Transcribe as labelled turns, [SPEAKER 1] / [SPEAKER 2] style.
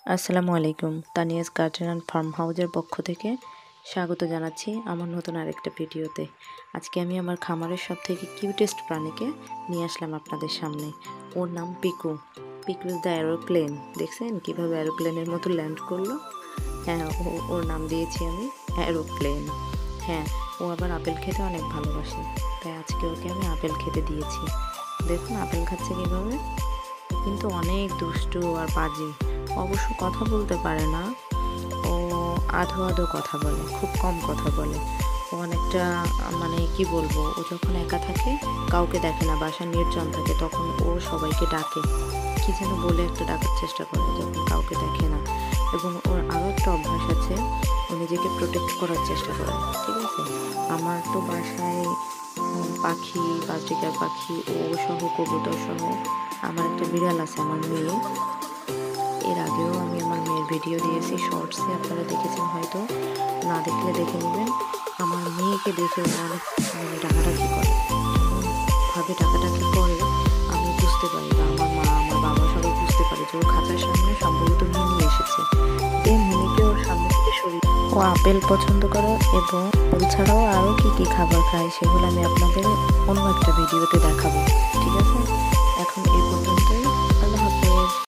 [SPEAKER 1] আসসালামু আলাইকুম। Tania's garden and farm হাউসের পক্ষ থেকে স্বাগত জানাচ্ছি আমার নতুন আরেকটা ভিডিওতে। আজকে আমি আমার খামারের সবথেকে কিউটেস্ট প্রাণীকে নিয়ে আসলাম আপনাদের সামনে। ওর নাম Piku. Piku is the aeroplane. দেখছেন কীভাবে অ্যারোপ্লেনের মতো ল্যান্ড করলো? হ্যাঁ, ওর নাম দিয়েছি আমি অ্যারোপ্লেন। হ্যাঁ, ও আবার আপেল খেতে অনেক ভালোবাসে, তাই আজকে ওকে আমি আপেল খেতে দিয়েছি। দেখুন আপেল খাচ্ছে কীভাবে। কিন্তু অনেক দুষ্টু আর বাজি। অবশ্য কথা বলতে পারে না, ও আধো আধো কথা বলে, খুব কম কথা বলে। ও অনেকটা মানে কি বলবো, ও যখন একা থাকে, কাউকে দেখে না, বাসা নির্জন থাকে, তখন ও সবাইকে ডাকে, কি যেন বলে একটা ডাকার চেষ্টা করে যখন কাউকে দেখে না। এবং ওর আরও একটা অভ্যাস আছে, ও নিজেকে প্রোটেক্ট করার চেষ্টা করে। ঠিক আছে, আমার তো বাসায় পাখি, বাজরিকার পাখি, ও সহ কবুতর সহ আমার একটা বিড়াল আছে, আমার মেয়ে। এর আগেও আমি আমার মেয়ের ভিডিও দিয়েছি শর্টসে, আপনারা দেখেছেন হয়তো, না দেখলে দেখে নেবেন। আমার মেয়েকে দেখে অনেক ডাকাডাকি করে, ভাবে ডাকাডাকি করে, আমি বুঝতে পারি, বা আমার মা, আমার বাবা সবাই বুঝতে পারে যে ওর খাঁচার সামনে সম্ভবত মিনি এসেছে। যে মিনিকে ওর সামনে থেকে সরিয়ে, ও আপেল পছন্দ করে এবং এছাড়াও আরও কী কী খাবার খায় সেগুলো আমি আপনাদের অন্য একটা ভিডিওতে দেখাবো। ঠিক আছে।